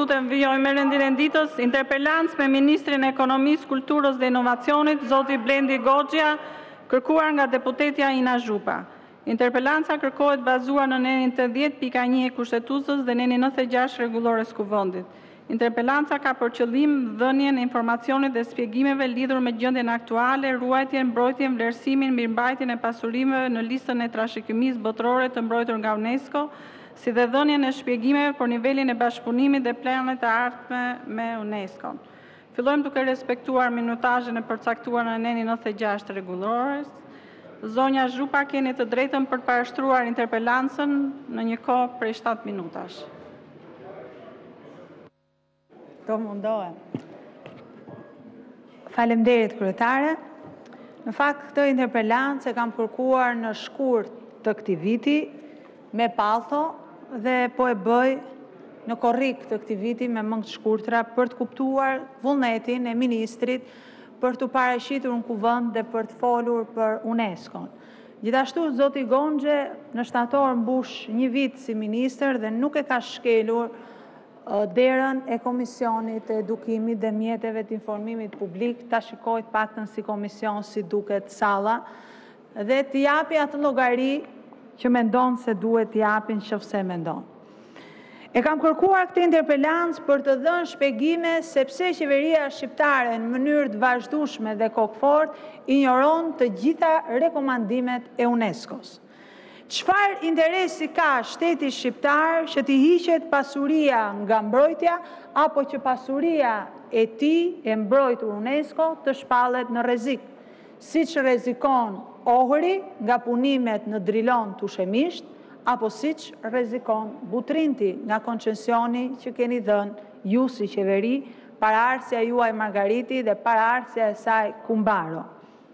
Lutem vijoj me rendin e ditës, interpelancë me Ministrin e Ekonomisë, Kulturës dhe Inovacionit, zoti Blendi Goxha, kërkuar nga deputetja Ina Zhupa. Interpelanca kërkohet bazuar në nenin 80.1 e kushtetuesës dhe nenin 96 rregullores kuvendit. Interpelanca ka për qëllim dhënien e informacionit dhe shpjegimeve lidhur me gjendjen aktuale, ruajtjen, mbrojtjen, vlerësimin, mirëmbajtjen e pasurimeve në listën e trashëgimisë botërore të mbrojtur nga UNESCO, si dhe dhënien e shpjegimeve për nivelin e bashkëpunimit dhe planet e ardhme me UNESCO. Fillojmë duke respektuar minutazhin e përcaktuar në nenin 96 rregullores. Zonja Zhupa, keni të drejtën për të parashtruar interpelancën në një kohë prej 7 minutash. Do mundohem. Faleminderit kryetare. Në fakt këtë interpelancë e kam kërkuar në shkurt të këtij viti me palltho dhe po e bëj në korrik të këtij viti me mëngë të shkurtra për të kuptuar vullnetin e ministrit për të paraqititur në kuvend dhe për të folur për UNESCO-n. Gjithashtu zoti Goxha në shtator mbush një vit si ministër dhe nuk e ka shkelur derën e Komisionit të Edukimit dhe Mjeteve të Informimit Publik, ta shikojt paktën si komision si duket salla dhe të japi atë llogari që mendon se duhet t'i japin nëse mendon. E kam kërkuar këtë interpelancë për të dhënë shpjegime sepse qeveria shqiptare në mënyrë të vazhdueshme dhe kokfort injoron të gjitha rekomandimet e UNESCO-s. Çfarë interesi ka shteti shqiptar që t'i hiqet pasuria nga mbrojtja apo që pasuria e tij e mbrojtur UNESCO të shpallet në rrezik, siç rrezikon Ohri nga punimet në Drilon Tushemisht, apo siç rrezikon Butrinti nga koncesioni që keni dhënë ju si qeveri, paraardhësia juaj Margariti dhe paraardhësia e saj Kumbaro.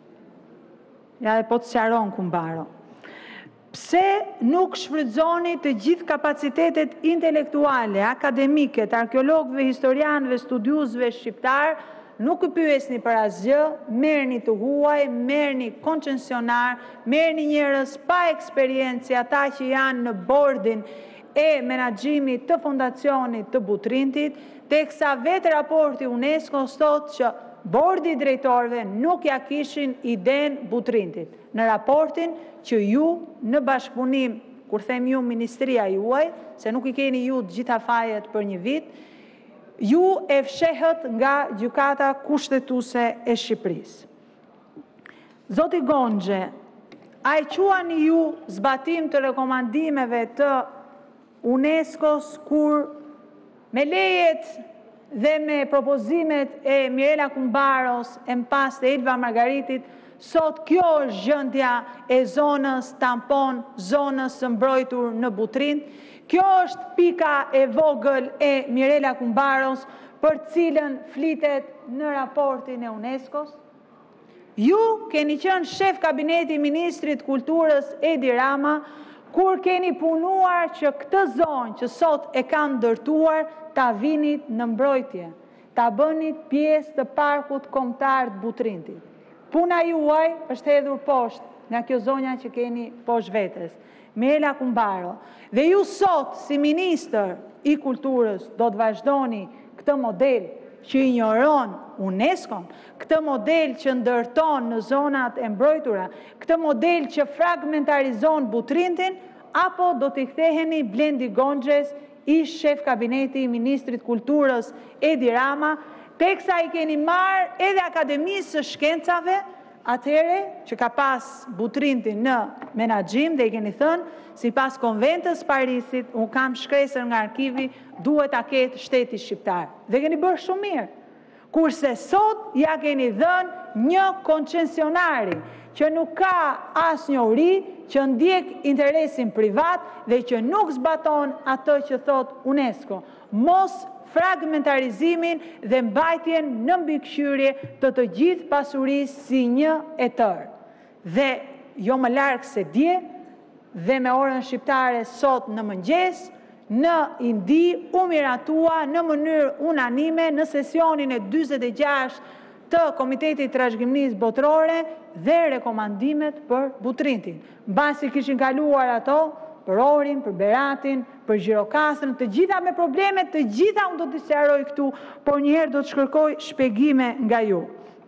Ja dhe po të sqaron Kumbaro. Pse nuk shfrytëzoni të gjithë kapacitetet intelektuale, akademike, të arkeologëve, historianëve, studiuesve shqiptar, nuk pyesni për asgjë, merrni të huaj, merrni koncesionar, merrni njerëz pa eksperiencë, ata që janë në bordin e menaxhimit të fondacionit të Butrintit, teksa vetë raporti UNESCO thotë që bordi i drejtorëve nuk ja kishin iden Butrintit. Në raportin që ju në bashkëpunim, kur them ju ministria juaj, se nuk I keni ju të gjitha fajet për një vit, ju e fshehët nga gjykata kushtetuese e Shqipërisë. Zoti Goxha, a e quani ju zbatim të rekomandimeve të UNESCO-s kur me lejet dhe me propozimet e Mirela Kumbaros e mpas të Elva Margaritit, sot kjo është gjendja e zonës tampon, zonës së mbrojtur në Butrind. Kjo është pika e vogël e Mirela Kumbaros për cilën flitet në raportin e UNESCO-s. Ju keni qenë shef kabineti i Ministrit Kulturës Edi Rama, kur keni punuar që këtë zonë që sot e kanë ndërtuar ta vinit në mbrojtje, ta bënit pjesë të parkut kombëtar të Butrindit. Puna juaj është hedhur poshtë nga kjo zonja që keni poshtë vetes, Mirela Kumbaro. Dhe ju sot, si ministër i kulturës, do të vazhdoni këtë model që injoron UNESCO-n, këtë model që ndërton në zonat e mbrojtura, këtë model që fragmentarizon Butrindin, apo do t'i ktheheni Blendi Goxhës, ish shef kabineti i Ministrit Kulturës Edi Rama, teksa I keni marrë edhe Akademisë së Shkencave, atëhere që ka pas Butrindin në menaxhim dhe I keni thënë, sipas Konventës Parisit, unë kam shkresër nga arkivi, duhet ta ketë shteti shqiptar. Dhe keni bërë shumë mirë. Kurse sot ja keni dhënë një koncesionari që nuk ka asnjë uri, që ndjek interesin privat dhe që nuk zbaton atë që thot UNESCO. Mos fragmentarizimin dhe mbajtjen në mbikëqyrje të gjithë pasurisë si një e tërë. Dhe jo më larg se dje dhe me orën shqiptare sot në mëngjes, në Indi u miratua në mënyrë unanime në sesionin e 46 të Komitetit të Trashëgimisë Botërore dhe rekomandimet për Butrindin. Mbasi kishin kaluar ato, për Orin, për Beratin, për Gjirokastën, të gjitha me probleme, të gjitha unë do të sqaroj këtu, por njëherë do të shkërkoj shpjegime nga ju.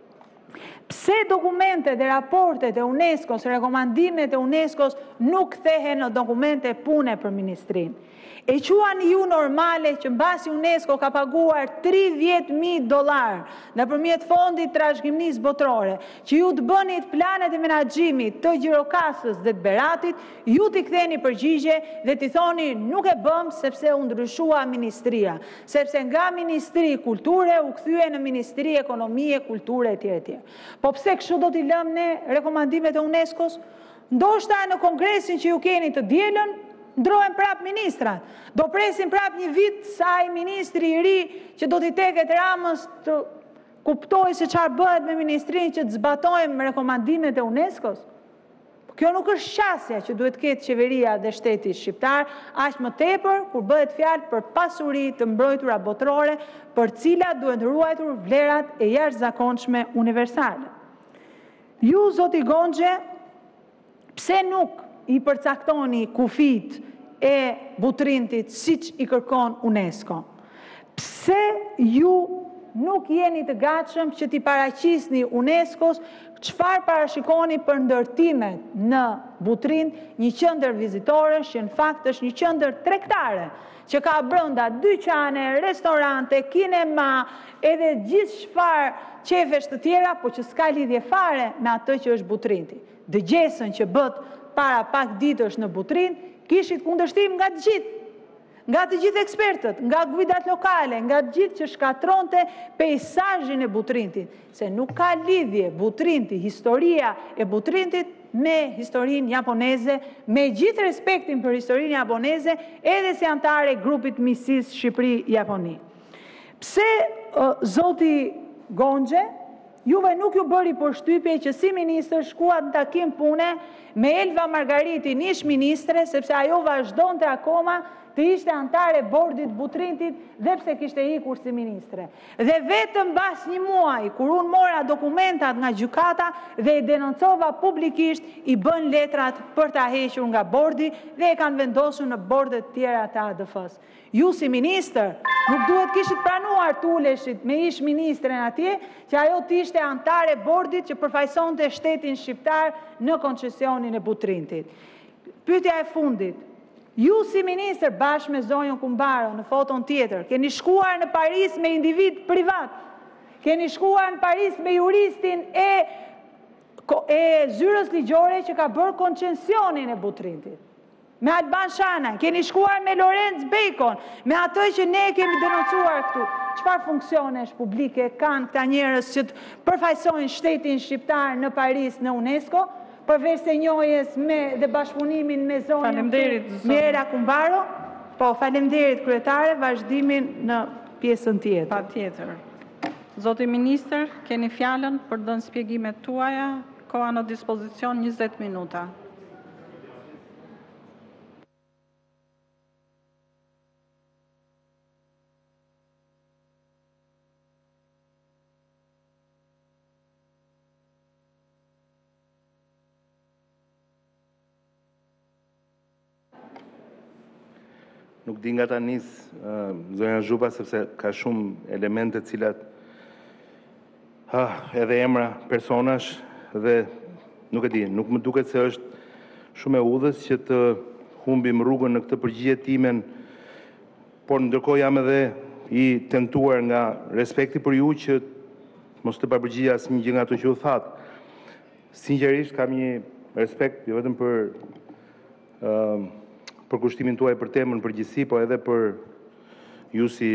Pse dokumentet dhe raportet e UNESCO-s, rekomandimet e UNESCO-s nuk kthehen në dokumente pune për ministrinë? E quan ju normale që mbasi UNESCO ka paguar $30.000 nëpërmjet fondit trashëgimisë botërore, që ju të bënit planet e menaxhimit të Gjirokastës dhe të Beratit, ju t'i ktheni përgjigje dhe t'i thoni nuk e bëm sepse u ndryshua ministria, sepse nga Ministri Kulture u kthye në Ministri Ekonomie, Kulture etj. Po pse kështu do t'i lëmë ne rekomandimet e UNESCO-s? Ndoshta në kongresin që ju keni të dielën, ndrohen prap ministrat. Do presin prap një vit sa i ministri i ri që do t'i teket Ramës të kuptoj se çfarë bëhet me ministrinë që të zbatojmë rekomandimet e UNESCO-s. Kjo nuk është qasja që duhet ketë qeveria dhe shteti shqiptar, aq më tepër kur bëhet fjalë për pasuri të mbrojtura botërore, për cilat duhet ruajtur vlerat e jashtëzakonshme universale. Ju, zoti Gonxhe, pse nuk i përcaktoni kufit e Butrintit siç i kërkon UNESCO? Pse ju nuk jeni të gatshëm që t'i paraqisni UNESCO-s çfarë parashikoni për ndërtimet në Butrind, një qendër vizitore që në fakt është një qendër tregtare, që ka brenda dyqane, restorante, kinema, edhe gjithë çfarë qefesh të tjera, po që s'ka lidhje fare me atë që është Butrindi. Dëgjesën që bët para pak ditësh në Butrind, kishit kundërshtim nga të gjithë ekspertët, nga guidat lokale, nga të gjithë që shkatronte peizazhin e Butrindit, se nuk ka lidhje Butrindi, historia e Butrindit me historinë japoneze, me gjithë respektin për historinë japoneze, edhe si antare grupit miqësisë Shqipëri-Japoni. Pse, zoti Gonxhe, juve nuk ju bëri përshtypje që si ministër shkuat në takim pune me Elva Margaritin, ish ministre, sepse ajo vazhdonte akoma të ishte antare bordit Butrindit dhe pse kishte ikur si ministre. Dhe vetëm pas një muaj, kur unë mora dokumentat nga gjykata dhe i denoncova publikisht, i bën letrat për ta hequr nga bordi dhe e kanë vendosur në bordet tjera të ADF-s. Ju si minister nuk duhet kishit pranuar të uleshit me ish ministren atje, që ajo t'ishte antare bordit që përfaqësonte shtetin shqiptar në koncesionin e Butrindit. Pyetja e fundit. Ju si minister bashkë me zonjën Kumbaro në foton tjetër, keni shkuar në Paris me individ privat, keni shkuar në Paris me juristin e zyrës ligjore që ka bërë koncesionin e Butrindit, me Alban Shana, keni shkuar me Lorenz Bacon, me atë që ne kemi denoncuar këtu. Çfarë funksionesh publike kanë këta njerëz që të përfaqësojnë shtetin shqiptar në Paris në UNESCO? Përveç se njohjes dhe bashkëpunimin me zonjën Mjera Kumbaro, po faleminderit kryetare, vazhdimin në pjesën tjetër. Patjetër. Zoti ministër, keni fjalën për të dhënë shpjegimet tuaja, koha në dispozicion 20 minuta. Nuk di nga ta nis zonja Zhupa, sepse ka shumë elemente cilat edhe emra personash dhe nuk e di, nuk më duket se është shumë e udhës që të humbim rrugën në këtë përgjigje timen, por ndërkohë jam edhe i tentuar nga respekti për ju që mos të papërgjigja asnjë gjë nga ato që u thatë. Sinqerisht kam një respekt jo vetëm për kushtimin tuaj për temën përgjithësi, po edhe për ju si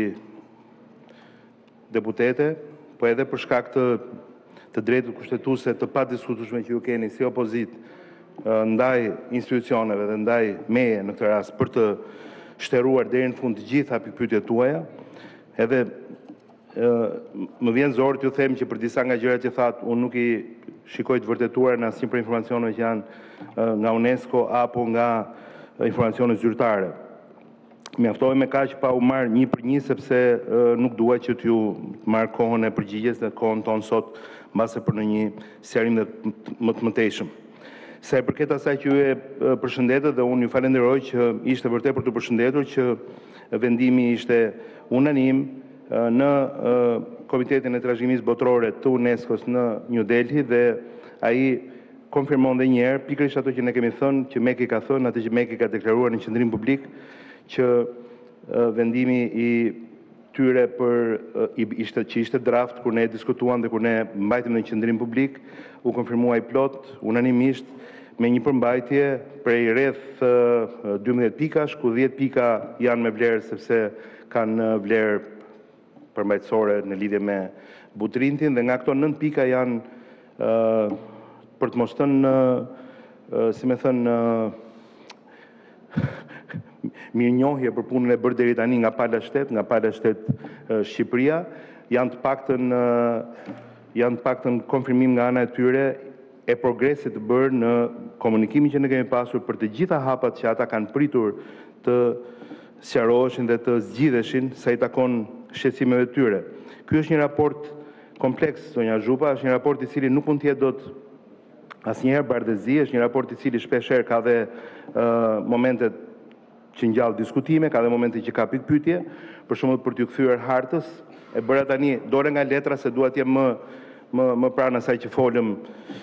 deputete, po edhe për shkak të drejtës kushtetuese të padiskutueshme që ju keni si opozit ndaj institucioneve dhe ndaj meje në këtë rast për të shtëruar deri në fund të gjitha pikpyetjet tuaja. Edhe më vjen zor t'ju them që për disa nga gjërat që thatë, unë nuk i shikoj të vërtetuar në asnjë për informacione që janë nga UNESCO apo nga informacione zyrtare. Mjaftoj me kaq pa u marrë një për një, sepse nuk dua që t'ju marr kohën e përgjigjes dhe kohën tonë sot, mbase për në një sqarim më të mëtejshëm. Sa i përket asaj që ju e përshëndetet dhe unë ju falenderoj që ishte vërtet për të përshëndetur që vendimi ishte unanim në Komitetin e Trashëgimisë Botërore të UNESCO-s në New Delhi dhe ai konfirmon dhe njerë pikërisht ato që ne kemi thënë, që Meki ka thënë, atë që Meki ka deklaruar në qendrim publik, që vendimi i tyre që ishte draft kur ne diskutuan dhe kur ne mbajtëm në qendrim publik, u konfirmua i plot, unanimisht, me një përmbajtje prej rreth 12 pikash, ku 10 pika janë me vlerë sepse kanë vlerë përmbajtësore në lidhje me Butrintin, dhe nga këto 9 pika janë, për të mos thënë, si me thënë, mirënjohje për punën e bërë deri tani nga pala shtet Shqipëria, janë të paktën konfirmim nga ana e tyre e progresit të bërë në komunikimin që ne kemi pasur për të gjitha hapat që ata kanë pritur të sqaroheshin dhe të zgjidheshin sa i takon shqetësimeve të tyre. Ky është një raport kompleks, zonja Zhupa, është një raport i cili nuk mund të jetë dot asnjëherë bardhëzi, është një raport i cili shpeshherë ka dhe momente që ngjall diskutime, ka dhe momente që ka pyetje, për shembull për t'ju kthyer hartës, e bëra tani dore nga letra se dua të jem më pranë asaj që folëm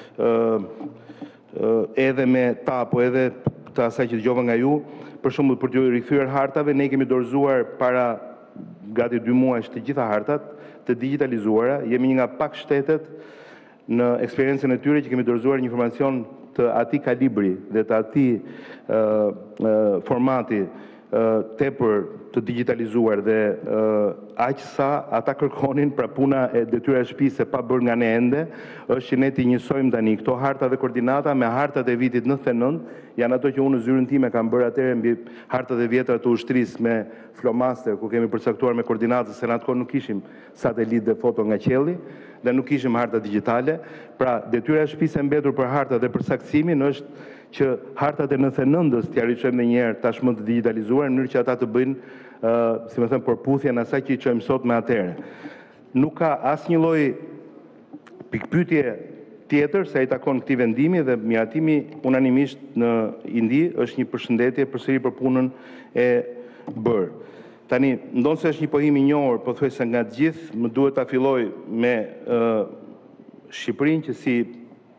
edhe me ta, po edhe të asaj që dëgjova nga ju, për shembull për t'ju rikthyer hartave, ne kemi dorëzuar para gati 2 muajsh të gjitha hartat të digitalizuara, jemi një nga pak shtetet në eksperiencën e tyre që kemi dorëzuar një informacion të atij kalibri dhe të atij formati tepër të digitalizuar dhe aq sa ata kërkonin, pra puna e detyra e shtëpisë pa bërë nga ne ende, është që ne t'i njësojmë tani këto harta dhe koordinata me hartat e vitit 99, janë ato që unë në zyrën time kam bërë atëherë mbi hartat e vjetra të ushtrisë me flomaster, ku kemi përcaktuar me koordinatës, se në atë kohë nuk kishim satelit dhe foto nga qielli dhe nuk kishim harta digjitale. Pra detyra e shtëpisë e mbetur për hartat dhe për saksimin është që hartat e 99-s t'ja riçojmë njëherë tashmë të digitalizuar në mënyrë që ata të bëjnë, si më thënë, përputhje në asaj që i çojmë sot me atëherë. Nuk ka asnjë lloj pikpyetje tjetër se ai takon këtij vendimi dhe miratimi unanimisht në Indi është një përshëndetje përsëri për punën e bërë. Tani, ndonse është një pohim i njohur pothuajse nga të gjithë, më duhet ta filloj me Shqipërinë, që si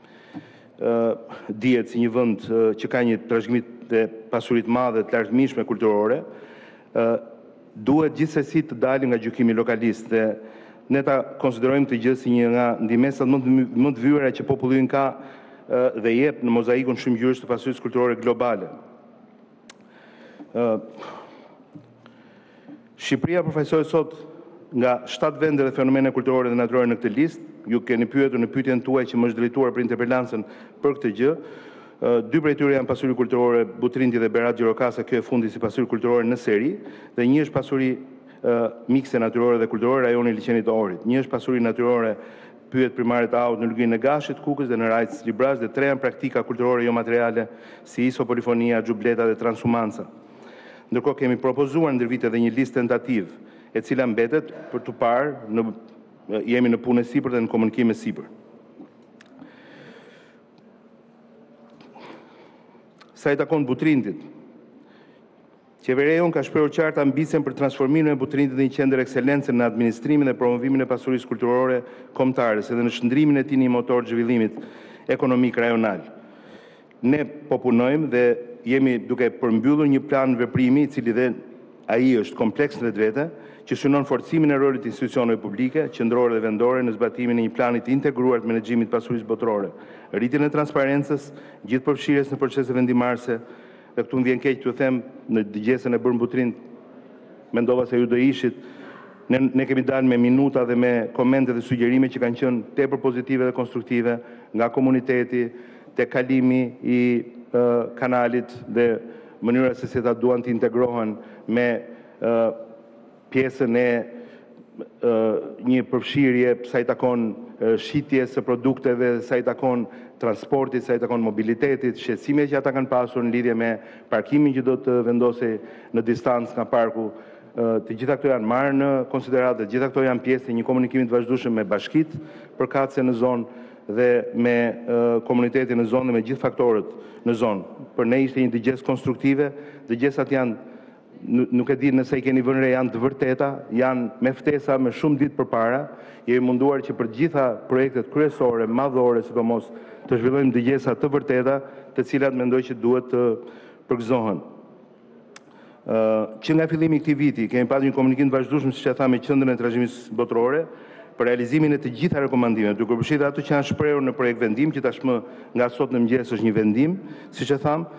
dihet si një vend që ka një trashëgimi të pasurit të madhe të lartëmishme kulturore, duhet gjithsesi të dalë nga gjykimi lokalist dhe ne ta konsiderojmë të gjë si një nga ndihmesat më të vyera që populli ka dhe jep në mozaikun shumëngjyrës të pasurisë kulturore globale. Shqipëria përfaqësohet sot nga 7 vende dhe fenomene kulturore dhe natyrore në këtë listë. Ju keni pyetur në pyetjen tuaj që më është drejtuar për interpelancën për këtë gjë. 2 prej tyre janë pasuri kulturore Butrinti dhe Berat Gjirokasa, kjo e fundi si pasuri kulturore në seri, dhe një është pasuri mikse natyrore dhe kulturore rajoni Liçenit të Orit. Një është pasuri natyrore pyet primare të Aut në Lugin e Gashit, Kukës dhe në Rajc Librazh, dhe 3 janë praktika kulturore jo materiale si isopolifonia, xhubleta dhe transhumanca. Ndërkohë kemi propozuar ndër vite dhe një listë tentativ, e cila mbetet për të parë jemi në punë e sipër dhe në komunikim e sipër. Sa i takon Butrintit, qeveria jonë ka shprehur qartë ambicien për transformimin e Butrintit në një qendër ekselencë në administrimin dhe promovimin e pasurisë kulturore kombëtare, dhe në shndrimin e tij në një motor zhvillimit ekonomik rajonal. Ne po punojmë dhe jemi duke përmbyllur një plan veprimi i cili dhe ai është kompleks në vetvete, që synon forcimin e rolit të institucioneve publike, qendrore dhe vendore në zbatimin e një plani të integruar të menaxhimit të pasurisë botërore, rritjen e transparencës, gjithëpërfshirjes në procese vendimarrëse, dhe këtu më vjen keq t'ju them në dëgjesën e bërë në Butrind, mendova se ju do ishit, ne kemi dalë me minuta dhe me komente dhe sugjerime që kanë qenë tepër pozitive dhe konstruktive nga komuniteti, te kalimi i kanalit dhe mënyra se si ata duan të integrohen me pjesën e një përfshirje sa i takon shitjes së produkteve, sa i takon transportit, sa i takon mobilitetit, shqetësimet që ata kanë pasur në lidhje me parkimin që do të vendosej në distancë nga parku. Të gjitha këto janë marrë në konsideratë, të gjitha këto janë pjesë e një komunikimi të vazhdueshëm me bashkitë përkatëse në zonë dhe me komunitetin në zonë dhe me gjithë faktorët në zonë. Për ne ishte një dëgjes konstruktive, dëgjesat janë, nuk e di nëse i keni vënë re, janë të vërteta, janë me ftesa me shumë ditë përpara, jemi munduar që për gjitha projektet kryesore, madhore, sidomos të zhvillojmë dëgjesa të vërteta, të cilat mendoj që duhet të përgëzohen. Që nga fillimi i këtij viti kemi pasur një komunikim të vazhdueshëm, siç e tha, me Qendrën e Trashëgimisë Botërore për realizimin e të gjitha rekomandimeve, duke përfshirë ato që janë shprehur në projekt vendim, që tashmë nga sot në mëngjes është një vendim, siç e tham,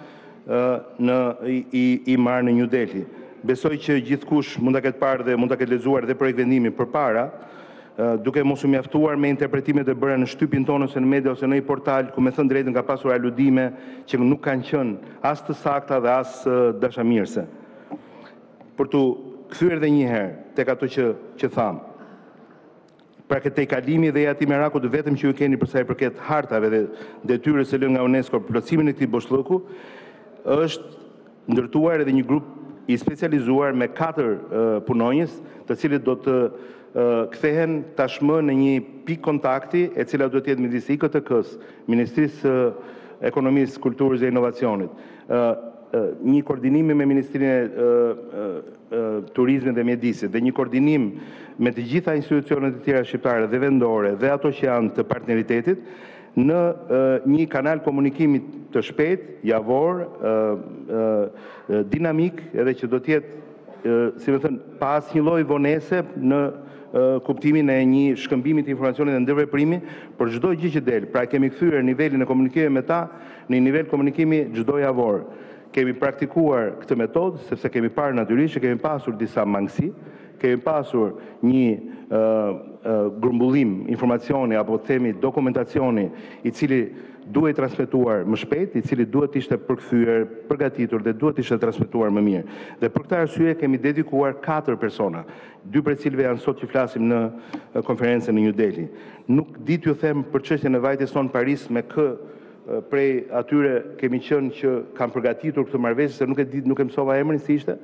i marrë në New Delhi. Besoj që gjithkush mund ta ketë parë dhe mund ta ketë lexuar dhe projekt vendimin përpara, duke mos u mjaftuar me interpretimet e bëra në shtypin tonë ose në media ose në një portal ku me thënë drejtën ka pasur aludime që nuk kanë qenë as të sakta dhe as dashamirëse. Për tu kthyer edhe një herë tek ato që tham. Pra këtë kalimi dhe ati merakut vetëm që ju keni përsa i përket hartave dhe detyrës së lënë nga UNESCO për plotësimin e këtij boshllëku, është ndërtuar edhe një grup i specializuar me 4 punonjës, të cilët do të kthehen tashmë në një pikë kontakti, e cila do të jetë midis IKTK-s, Ministrisë së Ekonomisë, Kulturës dhe Inovacionit, një koordinim me Ministrinë e Turizmit dhe Mjedisit dhe një koordinim me të gjitha institucionet e tjera shqiptare dhe vendore dhe ato që janë të partneritetit, në një kanal komunikimi të shpejt, javor, dinamik, edhe që do të jetë, si më thënë, pa asnjë lloj vonese në kuptimin e një shkëmbimi të informacionit dhe ndërveprimi për çdo gjë që del. Pra kemi kthyer nivelin e komunikimit me ta në një nivel komunikimi çdo javor. Kemi praktikuar këtë metodë sepse kemi parë natyrisht që kemi pasur disa mangësi, kemi pasur një grumbullim informacioni apo themi dokumentacioni i cili duhet transmetuar më shpejt, i cili duhet ishte përkthyer, përgatitur dhe duhet ishte transmetuar më mirë. Dhe për këtë arsye kemi dedikuar 4 persona, 2 prej cilëve janë sot që flasim në konferencën në New Delhi. Nuk di t'ju them për çështjen e vajtjes tonë Paris me kë prej atyre kemi qenë që kanë përgatitur këtë marrëveshje, se nuk e di, nuk e mësova emrin si ishte.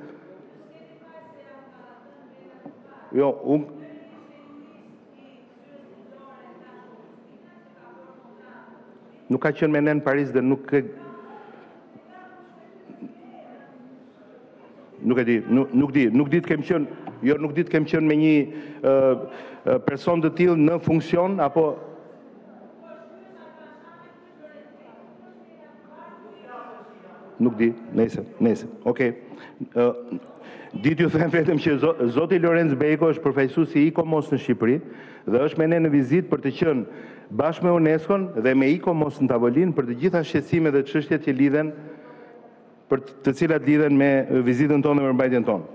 Jo, nuk ka qenë me ne në Paris dhe nuk e di të kem qenë, jo, nuk di të kem qenë me një person të tillë në funksion apo nuk di, nëse. Okej. Di t'ju them vetëm që zoti Lorenz Beko është përfaqësues i ICOMOS në Shqipëri dhe është me ne në vizitë për të qenë bashkë me UNESCO-n dhe me ICOMOS në tavolinë për të gjitha shqetësimet dhe çështjet që lidhen, për të cilat lidhen me vizitën tonë dhe mirëmbajtjen tonë.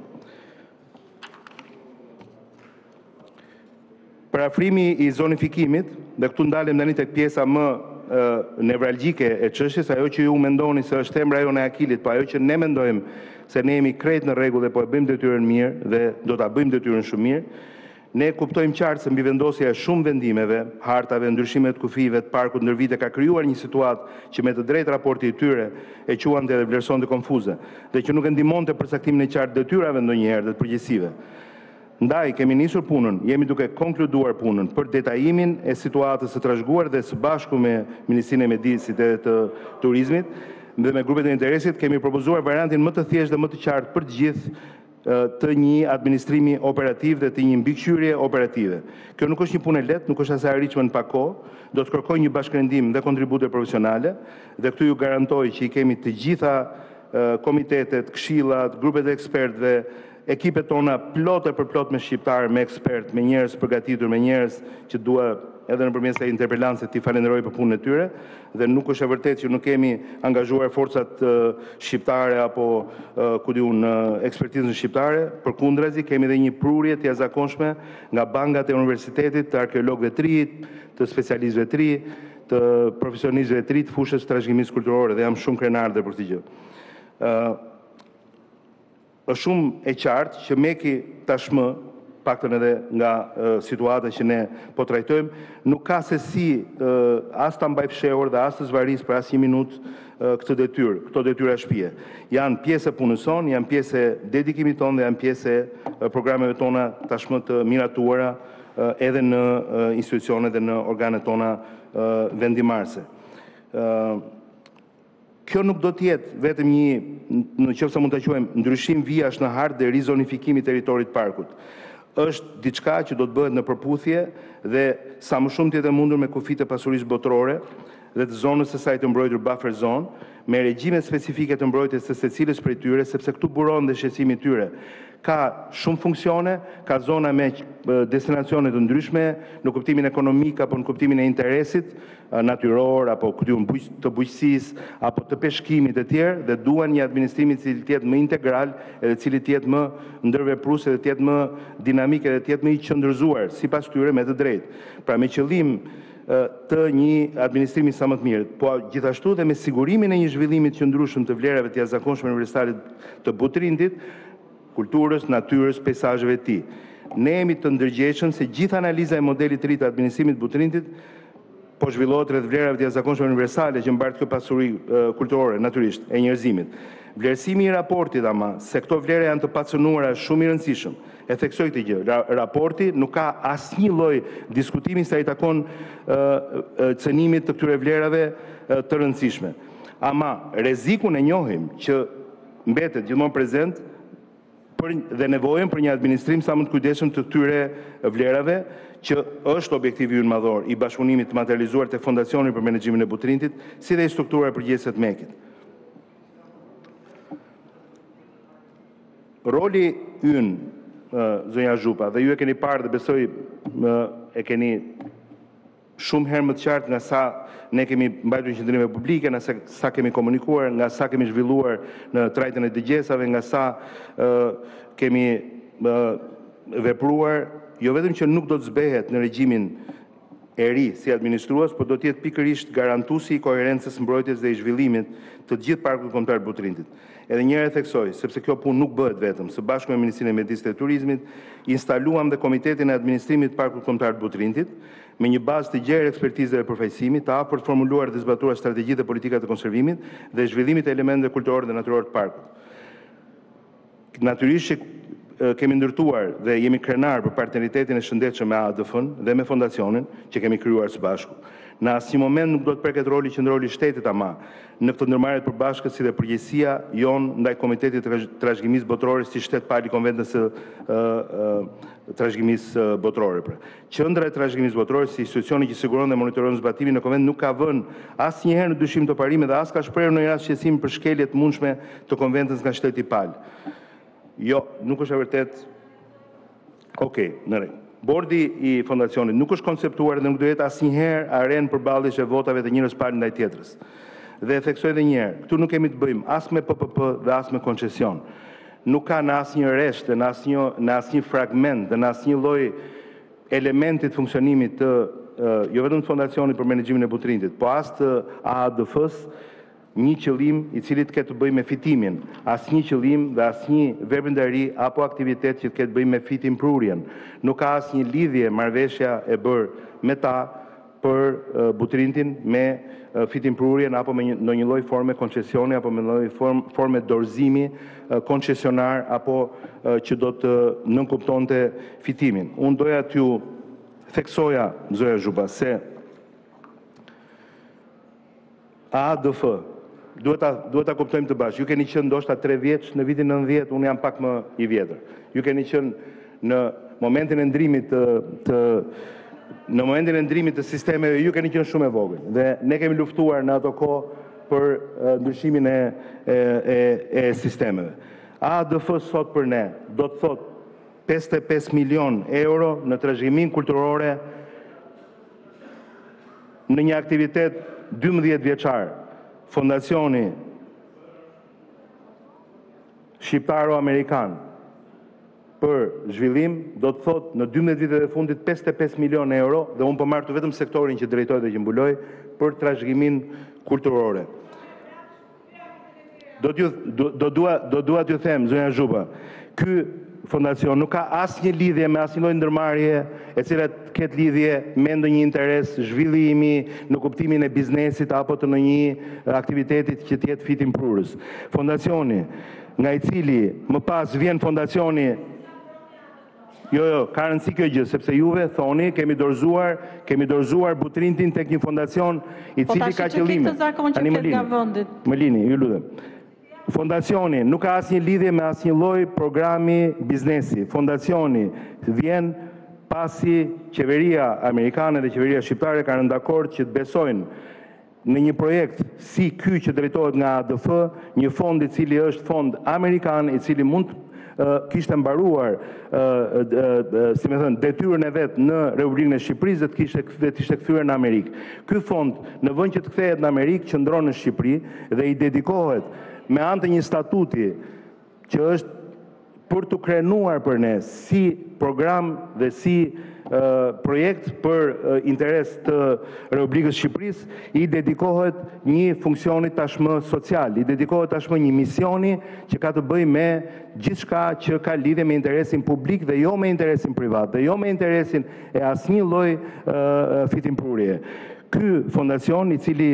Parafrimi i zonifikimit, dhe këtu ndalem tani tek pjesa më nevralgjike e çështjes, ajo që ju mendoni se është emra jonë e akilit, po ajo që ne mendojmë se ne jemi krejt në rregull dhe po e bëjmë detyrën mirë dhe do ta bëjmë detyrën shumë mirë. Ne kuptojmë qartë se mbi vendosja e shumë vendimeve, hartave, ndryshimet të kufive të parkut ndër vite ka krijuar një situatë që me të drejtë raporti i tyre e quante dhe vlerësonte konfuze dhe që nuk e ndihmonte përsaktimin e qartë detyrave ndonjëherë dhe të përgjegjësive. Ndaj, kemi nisur punën, jemi duke konkluduar punën për detajimin e situatës së trashëguar dhe së bashku me Ministrinë e Mjedisit dhe të Turizmit dhe me grupet e interesit kemi propozuar variantin më të thjeshtë dhe më të qartë për të gjithë të një administrimi operativ dhe të një mbikëqyrje operative. Kjo nuk është një punë e lehtë, nuk është as e arritshme në pak kohë, do të kërkojë një bashkërendim dhe kontribute profesionale dhe këtu ju garantoj që i kemi të gjitha komitetet, këshillat, grupet e ekspertëve, ekipet tona plot e përplot me shqiptarë, me ekspert, me njerëz përgatitur, me njerëz që dua edhe nëpërmjet kësaj interpelance ti falenderoj për punën e tyre dhe nuk është e vërtetë që nuk kemi angazhuar forcat shqiptare apo ku diun ekspertizën shqiptare, përkundrazi kemi edhe një prurje të jashtëzakonshme nga bankat e universitetit, të arkeologëve të rinj, të specialistëve të rinj, të profesionistëve të rinj të fushës së trashëgimisë kulturore dhe jam shumë krenar për këtë gjë. Është shumë e qartë që meki tashmë, paktën edhe nga situata që ne po trajtojmë, nuk ka se si as ta mbaj fshehur dhe as të zvaris për asnjë minutë këtë detyrë, këto detyra shtëpie. Janë pjesë e punës sonë, janë pjesë e dedikimit tonë dhe janë pjesë e programeve tona tashmë të miratuara edhe në institucionet dhe në organet tona vendimarrëse. Kjo nuk do t'jetë vetëm një, në qoftë se mund ta quajmë, ndryshim vijash në hartë dhe rizonifikimi i territorit parkut. Është diçka që do të bëhet në përputhje dhe sa më shumë të jetë mundur me kufit e pasurisë botërore dhe të zonës së saj të mbrojtur buffer zone, me regjime specifike të mbrojtjes së secilës prej tyre, sepse këtu buron dhe shqetësimi i tyre. Ka shumë funksione, ka zona me destinacione të ndryshme, në kuptimin ekonomik apo në kuptimin e interesit natyror apo të bujqësisë apo të peshkimit e tjerë, dhe duan një administrim i cili të jetë më integral, edhe cili të jetë më ndërveprues, edhe të jetë më dinamik, edhe të jetë më i qëndërzuar sipas tyre me të drejtë. Pra me qëllim të një administrimi sa më të mirë, po gjithashtu dhe me sigurimin e një zhvillimi të qëndrueshëm të vlerave të jashtëzakonshme universale të Butrindit, kulturës, natyrës, peizazheve të tij. Ne jemi të ndërgjegjshëm se gjithë analiza e modelit të ri të administrimit të Butrindit po zhvillohet rreth vlerave të jashtëzakonshme universale që mbart kjo pasuri kulturore, natyrisht, e njerëzimit. Vlerësimi i raportit ama se këto vlera janë të pacënuara është shumë i rëndësishëm. E theksoj këtë gjë. Raporti nuk ka asnjë lloj diskutimi sa i takon cënimit të këtyre vlerave të rëndësishme. Ama rrezikun e njohim që mbetet gjithmonë prezent dhe nevojën për një administrim sa më të kujdesshëm të këtyre vlerave, që është objektivi ynë madhor i bashkëpunimit të materializuar te Fondacioni për Menaxhimin e Butrindit, si dhe i struktura e përgjegjëse të Mekit. Roli ynë, zonja Zhupa, dhe ju e keni parë dhe besoj e keni shumë herë më të qartë nga sa ne kemi mbajtur qendrime publike, nga sa kemi komunikuar, nga sa kemi zhvilluar në trajtën e dëgjesave, nga sa kemi vepruar, jo vetëm që nuk do të zbehet në regjimin e ri si administrues, por do të jetë pikërisht garantuesi i koherencës mbrojtjes dhe i zhvillimit të gjithë parkut kombëtar të Butrindit. Edhe një herë theksoj, sepse kjo punë nuk bëhet vetëm, së bashku me Ministrinë e Mjedisë dhe Turizmit, instaluam dhe Komitetin e Administrimit të Parkut Kombëtar të Butrindit, me një bazë të gjerë ekspertize dhe përfaqësimi, të hapur të formuluar dhe zbatuar strategjitë dhe politikat të konservimit dhe zhvillimit të elementeve kulturore dhe natyrore të parkut. Natyrisht që kemi ndërtuar dhe jemi krenar për partneritetin e shëndetshëm me ADF-n dhe me fondacionin që kemi krijuar së bashku. Në asnjë moment nuk do të preket roli qendror i shtetit ama në këtë ndërmarrje të përbashkët si dhe përgjegjësia jon ndaj Komitetit të Trashëgimisë Botërore si shtet pali konventës së trashëgimisë botërore. Pra, Qendra e Trashëgimisë Botërore si institucioni që siguron dhe monitoron zbatimin e konventit nuk ka vënë asnjëherë në dyshim të parime dhe as ka shprehur në një rast shqetësim për shkelje të mundshme të konventës nga shteti pal. Jo, nuk është e vërtet. Okej, në rregull. Bordi i fondacionit nuk është konceptuar dhe nuk do jetë asnjëherë arenë përballjes e votave të njërës palë ndaj tjetrës. Dhe theksoj edhe një herë, këtu nuk kemi të bëjmë as me PPP dhe as me koncesion. Nuk ka në asnjë rreshtë, në asnjë fragment, në asnjë lloj elementi të funksionimit të jo vetëm të Fondacionit për Menaxhimin e Butrindit, po as të ADF-s një qëllim i cili të ketë të bëjë me fitimin, asnjë qëllim dhe asnjë veprimtari apo aktivitet që të ketë të bëjë me fitim prurjen. Nuk ka asnjë lidhje marrëveshja e bërë me ta për Butrindin me fitim prurjen apo me ndonjë lloj forme koncesioni apo me ndonjë forme dorëzimi koncesionar apo që do të nënkuptonte fitimin. Unë doja t'ju theksoja, zonja Zhupa, se ADF duhet ta kuptojmë të bashkë. Ju keni qenë ndoshta 3 vjeç në vitin 90, unë jam pak më i vjetër. Ju keni qenë në momentin e ndrimit të sistemeve, ju keni qenë shumë e vogël. Dhe ne kemi luftuar në ato kohë për ndryshimin e sistemeve. ADF sot për ne do të thot 55 milion euro në trashëgiminë kulturore në një aktivitet 12 vjeçar. Fondacioni shqiptaro-amerikan për zhvillim do të thot në 12 vitet e fundit 55 milion euro, dhe unë po marr vetëm sektorin që drejtoj dhe që mbuloj për trashëgiminë kulturore. Do dua t'ju them, zonja Zhupa, ky fondacion nuk ka asnjë lidhje me asnjë lloj ndërmarrje e cila ketë lidhje me ndonjë interes zhvillimi në kuptimin e biznesit apo të ndonjë aktivitetit që të jetë fitim prurës. Fondacioni, nga i cili më pas vjen fondacioni Jo, ka rëndësi kjo gjë, sepse juve thoni kemi dorëzuar Butrintin tek një fondacion i cili ka qëllime. Tani më lini, ju lutem. Fondacioni nuk ka asnjë lidhje me asnjë lloj programi biznesi. Fondacioni vjen pasi qeveria amerikane dhe qeveria shqiptare kanë rënë dakord që të besojnë në një projekt si ky që drejtohet nga ADF, një fond i cili është fond amerikan, i cili mund kishte mbaruar si më thënë detyrën e vet në Republikën e Shqipërisë dhe të ishte kthyer në Amerikë. Ky fond në vend që të kthehet në Amerikë qëndron në Shqipëri dhe i dedikohet me anë të një statuti që është për të krenuar për ne si program dhe si projekt për interes të Republikës Shqipërisë, i dedikohet një funksioni tashmë social, i dedikohet tashmë një misioni që ka të bëjë me gjithçka që ka lidhje me interesin publik dhe jo me interesin privat, dhe jo me interesin e asnjë lloj fitimprurje. Ky fondacion i cili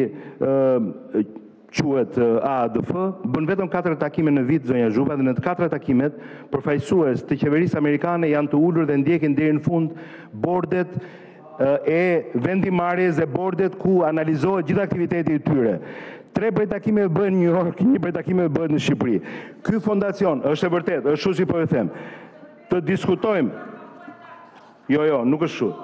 quhet ADF, bën vetëm 4 takime në vit, zonja Zhupa, dhe në të 4 takimet, përfaqësues të qeverisë amerikane janë të ulur dhe ndjekin deri në fund bordet e vendimarrjes dhe bordet ku analizohet gjithë aktiviteti i tyre. 3 prej takimeve bëhen në New York, 1 prej takimeve bëhet në Shqipëri. Ky fondacion është e vërtet, është kështu si po e them. Të diskutojmë. Jo, nuk është kështu.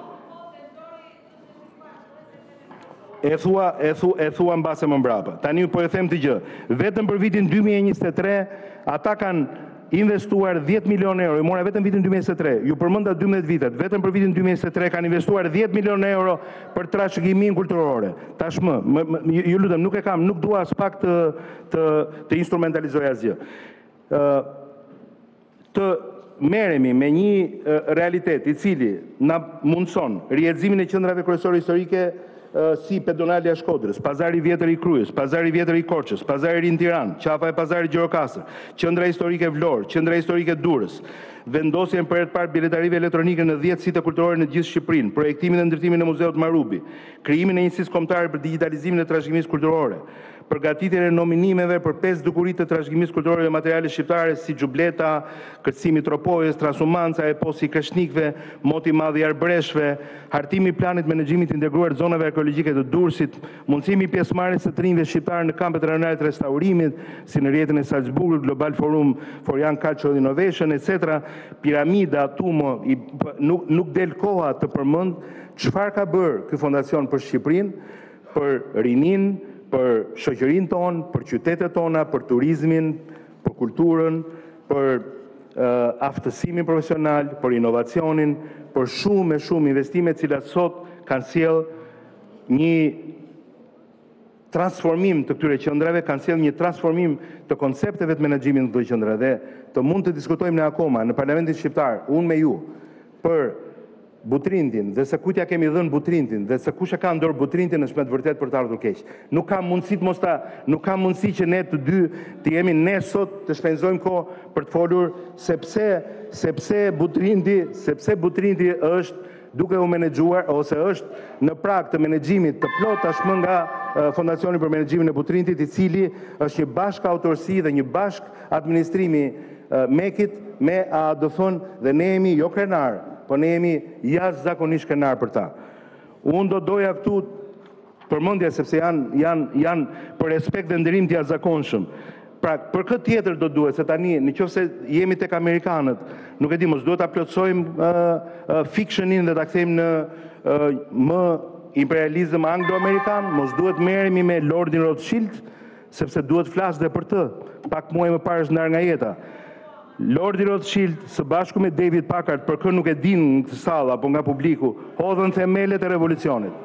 E thua mbase më mbrapa. Tani po e them të gjë. Vetëm për vitin 2023 ata kanë investuar 10 milionë euro. I mora vetëm vitin 2023. Ju përmenda 12 vitet. Vetëm për vitin 2023 kanë investuar 10 milionë euro për trashëgiminë kulturore. Tashmë, ju lutem, nuk dua as pak të instrumentalizoj asgjë. Të merremi me një realitet i cili na mundson rihetsimin e qendrave kryesore historike si Pedonali i Shkodrës, Pazari i Vjetër i Krujës, Pazari i Vjetër i Korçës, Pazari i Ri në Tiranë, qafa e Pazarit Gjirokastër, Qendra Historike Vlorë, Qendra Historike Durrës, vendosjen për herë të parë biletarive elektronike në 10 site kulturore në gjithë Shqipërinë, projektimin dhe ndërtimin e Muzeut Marubi, krijimin e njësisë kombëtare për digjitalizimin e trashëgimisë kulturore, përgatitjen e nominimeve për 5 dukuritë të trashëgimisë kulturore dhe materiale shqiptare si Xhubleta, Kërcimi i Tropojës, Transumanca, Eposi i Kreshnikëve, Moti i Madh i Arbreshve, hartimi i planit menaxhimit të integruar të zonave arkeologjike të Durrësit, mundësimi i pjesëmarrjes së të rinjve shqiptarë në kampet rajonale të restaurimit, si në rrjetin e Salzburgut, Global Forum for Young Cultural Innovation, etc. Piramida, Tumo, nuk del koha të përmend çfarë ka bërë ky fondacion për Shqipërinë, për rinin, për shoqërinë tonë, për qytetet tona, për turizmin, për kulturën, për aftësimin profesional, për inovacionin, për shumë investime të cilat sot kanë sjell një transformim të këtyre qendrave, kanë sjell një transformim të koncepteve të menaxhimit të këtyre qendrave dhe të mund të diskutojmë ne akoma në Parlamentin Shqiptar, unë me ju, për Butrintin dhe se kujtja kemi dhënë Butrintin dhe se kush e ka ndor Butrintin është me të vërtet për të ardhur keq. Nuk ka mundësi që ne të dy të jemi ne sot të shpenzojmë kohë për të folur sepse Butrinti është duke u menaxhuar ose është në prag të menaxhimit të plot tashmë nga Fondacioni për Menaxhimin e Butrintit, i cili është një bashkë autorsi dhe një bashkë administrimi mekit me ADF-n dhe ne jemi jo krenar, po ne jemi jashtëzakonisht krenar për ta. Unë do doja këtu përmendje sepse janë për respekt dhe nderim të jashtëzakonshëm. Pra, për këtë tjetër do duhet, se tani, nëse jemi tek amerikanët, nuk e di, mos duhet ta plotësojmë fictionin dhe ta kthejmë në më imperializëm anglo-amerikan, mos duhet merremi me Lordin Rothschild, sepse duhet flas dhe për të. Pak muaj më parë është ndar nga jeta. Lordi Rothschild së bashku me David Packard, për kë nuk e din në këtë sallë apo nga publiku, hodhën themelet e revolucionit.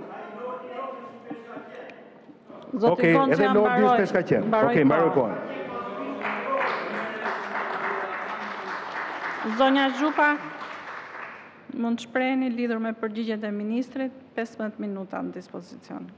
Okej, edhe Lordi është peshkaqen. Okej, mbaroj kohën. Zonja Zhupa, mund të shprehni lidhur me përgjigjet e ministrit, 15 minuta në dispozicion.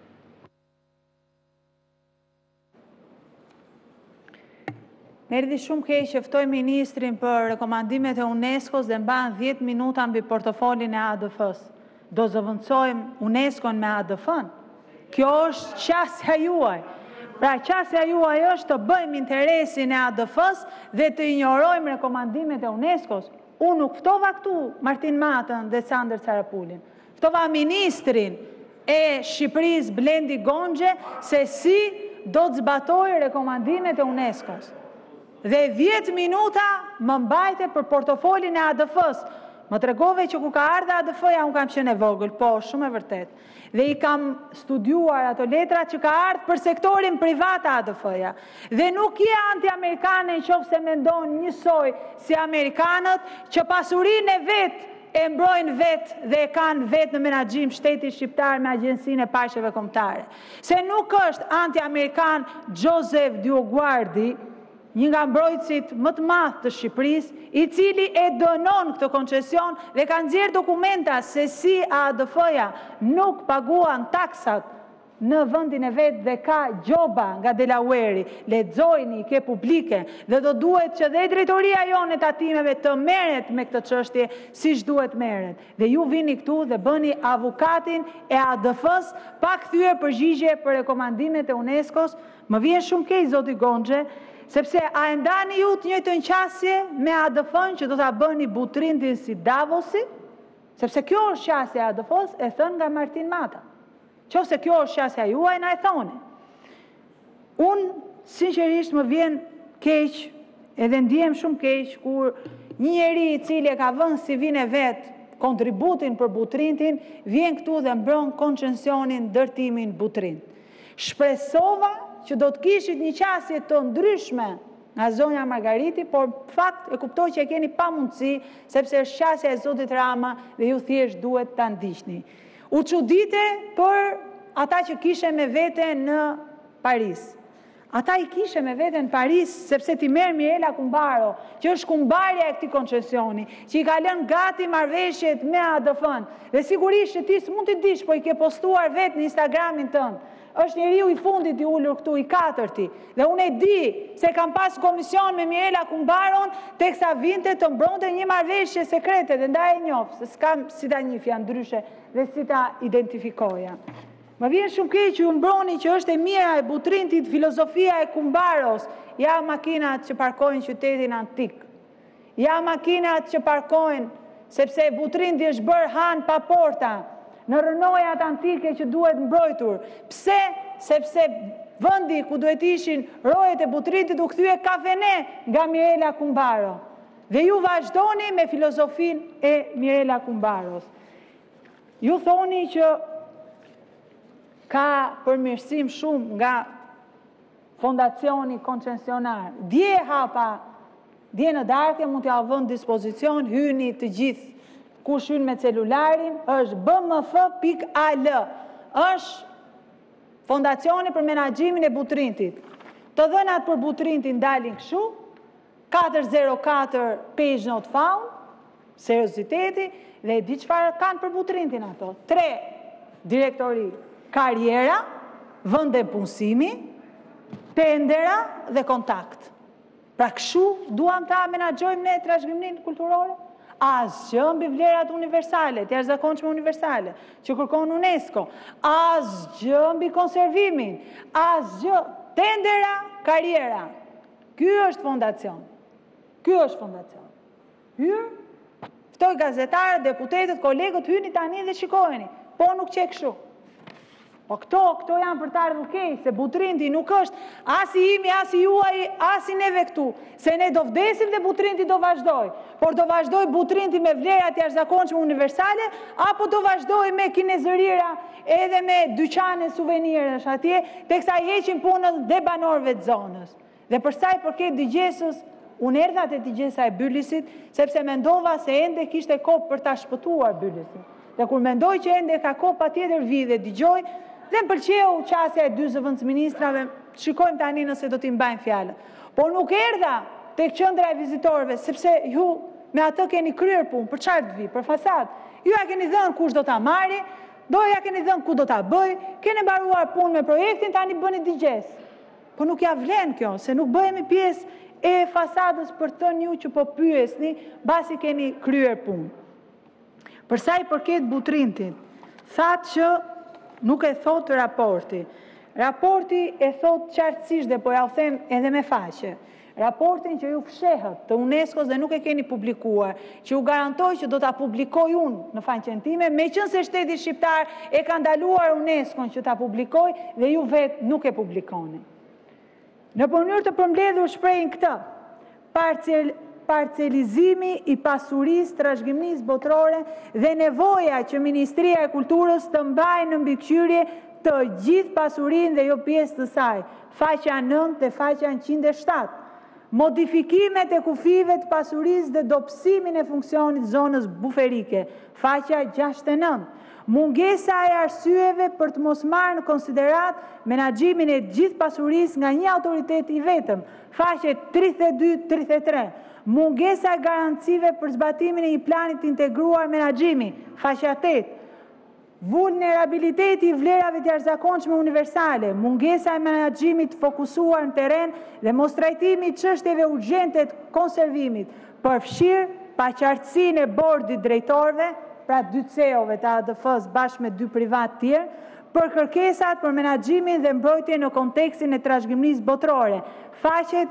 Erdhi shumë keq që ftoj ministrin për rekomandimet e UNESCO-s dhe mban 10 minuta mbi portofolin e ADF-s. Do zëvendësojmë UNESCO-n me ADF-n? Kjo është qasja juaj. Pra qasja juaj është të bëjmë interesin e ADF-s dhe të injorojmë rekomandimet e UNESCO-s. Unë nuk ftova këtu Martin Matën dhe Sandër Sarapullin. Ftova ministrin e Shqipërisë Blendi Gongje se si do të zbatoj rekomandimet e UNESCO-s. Dhe 10 minuta më mbajte për portofolin e ADF-s. Më tregove që ku ka ardha ADF-ja, unë kam qenë e vogël, po, shumë e vërtet. Dhe i kam studiuar ato letra që ka ardhë për sektorin privat ADF-ja. Dhe nuk je anti-amerikane në qoftë se mendon njësoj si Amerikanët që pasurinë e vetë e mbrojnë vetë dhe e kanë vetë në menaxhim shteti shqiptar me Agjensinë e Paqeve Kombëtare. Se nuk është anti-amerikan Joseph Dioguardi, një nga mbrojtësit më të madh të Shqipërisë, i cili e dënon këtë koncesion dhe ka nxjerrë dokumenta se si ADF-ja nuk paguan taksat në vendin e vet dhe ka gjoba nga Delaware, lexojini ke publike dhe do duhet që dhe drejtoria jone e tatimeve të merret me këtë çështje siç duhet merret. Dhe ju vini këtu dhe bëni avokatin e ADF-s pa kthyer përgjigje për rekomandimet e UNESCO-s. Më vjen shumë keq zoti Gongje, sepse a e ndani ju të njëjtën qasje me ADF-n që do ta bëni Butrindin si Davosi, sepse kjo është qasja e ADF-s e thënë nga Martin Mata. Qofse kjo është qasja juaj, na e thoni. Unë, sinqerisht, më vjen keq, edhe ndihem shumë keq, kur një njeri i cili e ka vënë si vine vetë kontributin për Butrindin, vjen këtu dhe mbron koncesionin ndërtimin Butrind. Shpresova që do të kishit një qasje të ndryshme nga zonja Margariti, por fakt e kuptoj që e keni pa mundësi, sepse është qasja e zotit Rama dhe ju thjesht duhet të ndihni. U çudite për ata që kishe me vete në Paris. Ata i kishe me vete në Paris, sepse ti merr Mirela Kumbaro, që është kumbarja e këtij koncesioni, që i ka lënë gati marrëveshjet me ADF-n. Dhe sigurisht që ti s'mund t'i dish, po i ke postuar vetë në Instagramin tënd. Është njeriu i fundit i ulur këtu, i katërti. Dhe unë e di se kam pas komision me Mirela Kumbaron teksa vinte të mbronte një marrëveshje sekrete dhe ndaj e njoh, se s'kam si ta njihja ndryshe dhe si ta identifikoja. Më vjen shumë keq që u mbroni që është e mira e Butrindit filozofia e Kumbaros, ja makinat që parkojnë qytetin antik. Ja makinat që parkojnë sepse Butrindi është bërë han pa porta. Në rënojat antike që duhet mbrojtur. Pse? Sepse vendi ku duhet ishin rojet e Butrindit u kthye kafene nga Mirela Kumbaro. Dhe ju vazhdoni me filozofinë e Mirela Kumbaros. Ju thoni që ka përmirësim shumë nga fondacioni koncesionar. Dje hapa, dje në darkë mund t'ja vënë dispozicion, hyni të gjithë kush hyn me celularin, është bmf.al, është fondacioni për menaxhimin e Butrindit. Të dhënat për Butrindin dalin kështu, 404 page not found, serioziteti, dhe di çfarë kanë për Butrindin ato. 3 direktori, karriera, vende punësimi, tendera dhe kontakt. Pra kështu duam ta menaxhojmë ne trashëgiminë kulturore? Asgjë mbi vlerat universale, të jashtëzakonshme universale, që kërkon UNESCO, asgjë mbi konservimin, asgjë, tendera, karriera. Ky është fondacion. Ky është fondacion. Hyrë, ftoj gazetarët, deputetët, kolegët, hyni tani dhe shikojeni, po nuk qe kështu. Po këto janë për të ardhur keq, se Butrindi nuk është as i imi, as i juaj, as i neve këtu. Se ne do vdesim dhe Butrindi do vazhdoj. Por do vazhdoj Butrindi me vlerat jashtëzakonshme universale, apo do vazhdoj me kinezërira edhe me dyqane suvenirësh atje, teksa i heqin punën dhe banorëve të zonës. Dhe për sa i përket digjesës, unë erdha te digjesa e Bylisit, sepse mendova se ende kishte kohë për ta shpëtuar Bylisin. Dhe kur mendoj që ende ka kohë patjetër vi dhe dëgjoj, dhe më pëlqeu qasja e 2 zëvendësministrave, shikojmë tani nëse do t'i mbajnë fjalën. Por nuk erdha tek qendra e vizitorëve, sepse ju me atë keni kryer punë, për çfarë të vi, për fasad. Ju ja keni dhënë kush do ta marri, ja keni dhënë ku do ta bëj, keni mbaruar punë me projektin, tani bëni digjes. Po nuk ja vlen kjo, se nuk bëhemi pjesë e fasadës për thënë ju që po pyesni, mbasi keni kryer punë. Për sa i përket Butrindit, thatë që nuk e thot raporti. Raporti e thot qartësisht dhe po ja u them edhe me faqe. Raportin që ju fshehët të UNESCO-s dhe nuk e keni publikuar, që u garantoj që do ta publikoj unë në faqen time, meqense shteti shqiptar e ka ndaluar UNESCO-n që ta publikoj dhe ju vetë nuk e publikoni. Në mënyrë të përmbledhur shprehin këtë, parcelizimi i pasurisë trashëgimisë botërore dhe nevoja që Ministria e Kulturës të mbajë në mbikëqyrje të gjithë pasurinë dhe jo pjesë të saj, faqja 9 dhe faqja 107. Modifikimet e kufive të pasurisë dhe dobësimin e funksionit zonës buferike, faqja 69. Mungesa e arsyeve për të mos marrë në konsiderat menaxhimin e gjithë pasurisë nga një autoritet i vetëm, faqe 32-33. Mungesa e garancive për zbatimin e një planit integruar menaxhimi, faqja 8. Vulnerabiliteti i vlerave të jashtëzakonshme universale, mungesa e menaxhimit fokusuar në terren dhe mos trajtimi i çështjeve urgjente të konservimit, përfshirë paqartësinë e bordit drejtorëve, pra 2 CEO-ve të ADF-s bashkë me 2 privat tjerë, për kërkesat për menaxhimin dhe mbrojtjen në kontekstin e trashëgimisë botërore, faqe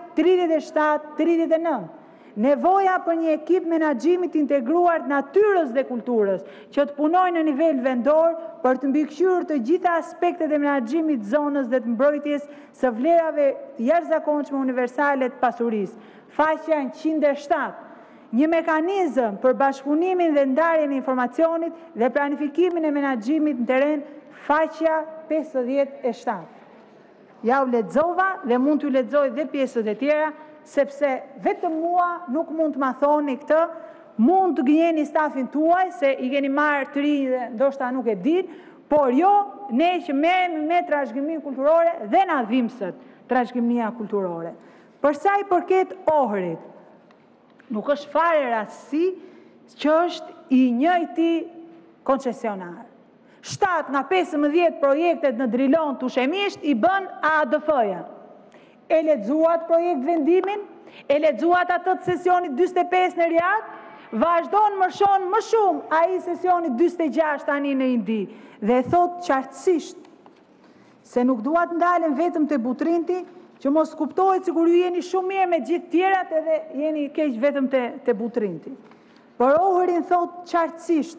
37-39. Nevoja për një ekip menaxhimi të integruar të natyrës dhe kulturës, që të punojë në nivel vendor për të mbikëqyrur të gjitha aspektet e menaxhimit të zonës dhe të mbrojtjes së vlerave të jashtëzakonshme universale të pasurisë, faqja 107. Një mekanizëm për bashkëpunimin dhe ndarjen e informacionit dhe planifikimin e menaxhimit në terren, faqja 57. Ja u lexova dhe mund t'ju lexoj dhe pjesët e tjera, sepse vetëm mua nuk mund të ma thoni këtë, mund të gënjeni stafin tuaj, se i keni marrë të rinj dhe ndoshta nuk e din, por jo ne që merremi me trashëgiminë kulturore dhe na dhimbset trashëgimia kulturore. Për sa i përket Ohrit, nuk është fare rastësi që është i njëjti koncesionar. 7 nga 15 projektet në Drilon Tushemisht i bën ADF-ja. E lexuat projekt vendimin, e lexuat atë të sesionit 45 në Riad, vazhdon mërshon më shumë ai sesionit 46 tani në Indi dhe thot qartësisht se nuk duat ndalen vetëm te Butrinti, që mos kuptohet sikur ju jeni shumë mirë me gjithë tjerat edhe jeni keq vetëm te Butrinti. Por Ohrin thot qartësisht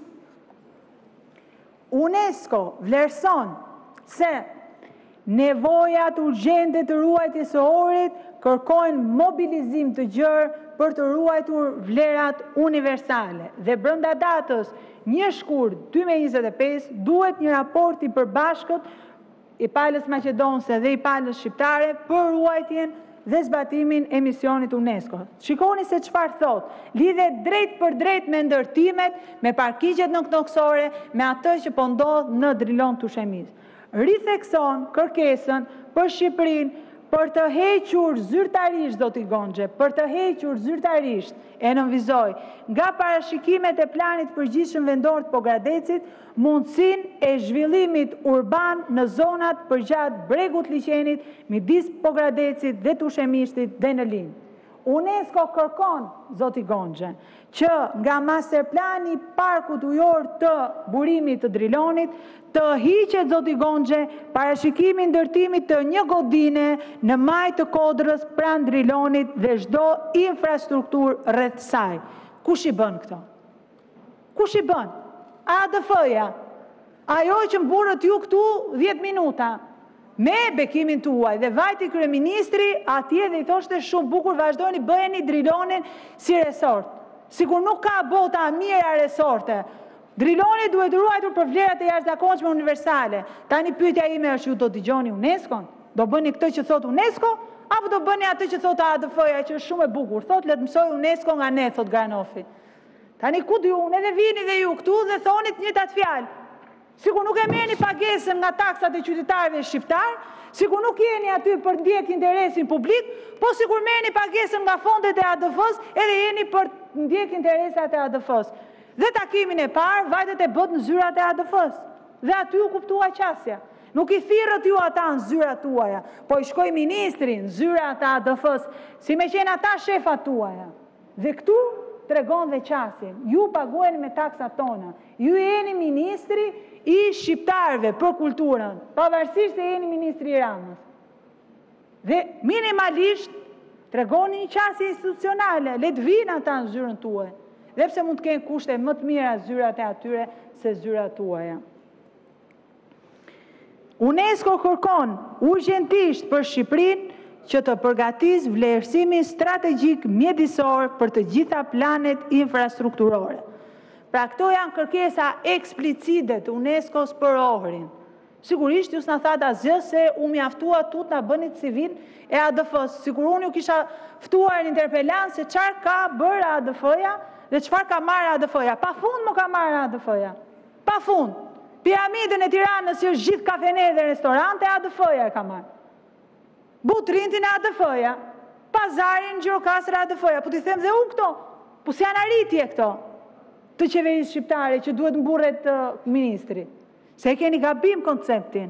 UNESCO vlerëson se nevojat urgjente të ruajtjes së Ohrit kërkojnë mobilizim të gjerë për të ruajtur vlerat universale dhe brenda datës 1 shkurt 2025 duhet një raport i përbashkët i palës maqedonëse dhe i palës shqiptare për ruajtjen dhe zbatimin e misionit UNESCO. Shikoni se çfarë thot, lidhet drejt për drejt me ndërtimet, me parkigjet në knoksore, me atë që po ndodh në Drilon Tushemis. Rithekson kërkesën për Shqipërinë për të hequr zyrtarisht, zoti Gonxhe, për të hequr zyrtarisht, e nënvizoj, nga parashikimet e planit përgjithshëm vendor të Pogradecit, mundësinë e zhvillimit urban në zonat përgjatë bregut liqenit, midis Pogradecit dhe Tushemishtit dhe në Linë. UNESCO kërkon, zoti Gonxhe, që nga masterplani parkut ujor të burimit të Drilonit, të hiqet, zoti Gonxhe, parashikimin ndërtimit të një godine në maj të Kodrës pranë Drilonit dhe çdo infrastrukturë rreth saj. Kush i bën këto? Kush i bën? ADF-ja. Ajo që mburët ju këtu 10 minuta. Me bekimin tuaj dhe vajti kryeministri atje dhe i thoshte shumë bukur vazhdoni bëheni Drilonin si resort. Sikur nuk ka bota mira resorte. Driloni duhet ruajtur për vlerat e jashtëzakonshme universale. Tani pyetja ime është ju do dëgjoni UNESCO-n? Do bëni këtë që thot UNESCO apo do bëni atë që thot ADF-ja që është shumë e bukur? Thot le të mësoj UNESCO nga ne, thot Granofi. Tani ku di unë edhe vini dhe ju këtu dhe thonit njëjtat fjalë. Sikur nuk e merrni pagesën nga taksat e qytetarëve shqiptar, sikur nuk jeni aty për ndjek interesin publik, po sikur merrni pagesën nga fondet e ADF-s, edhe jeni për ndjek interesat e ADF-s. Dhe takimin e parë vajtet e bët në zyrat e ADF-s. Dhe aty u kuptua qasja. Nuk i thirrët ju ata në zyrat tuaja, po i shkoi ministri në zyrat e ADF-s, si me qenë ata shefat tuaja. Dhe këtu tregon dhe qasin. Ju pagueni me taksat tona. Ju jeni ministri i shqiptarëve për kulturën, pavarësisht se jeni ministri i Ramës. Dhe minimalisht Tregoni një qasje institucionale, le të vinë ata në zyrën tuaj. Dhe pse mund të kenë kushte më të mira zyrat e atyre se zyrat tuaja. UNESCO kërkon urgjentisht për Shqipërinë që të përgatis vlerësimin strategjik mjedisor për të gjitha planet infrastrukturore. Pra këto janë kërkesa eksplicite të UNESCO-s për Ohrin. Sigurisht, ju s'na thatë asgjë se u mjaftua tut na bënit civil e ADF-s. Sigur unë ju kisha ftuar në interpelant se çfarë ka bërë ADF-ja dhe çfarë ka marrë ADF-ja. Pa fund më ka marrë ADF-ja. Pa fund. Piramidën e Tiranës që është gjithë kafene dhe restorante, ADF-ja e ka marrë. Butrintin ADF-ja. Pazarin Gjirokastër ADF-ja. Po t'i them dhe unë këto. Po si janë arritje këto të qeverisë shqiptare që duhet mburret ministri. Se keni gabim konceptin.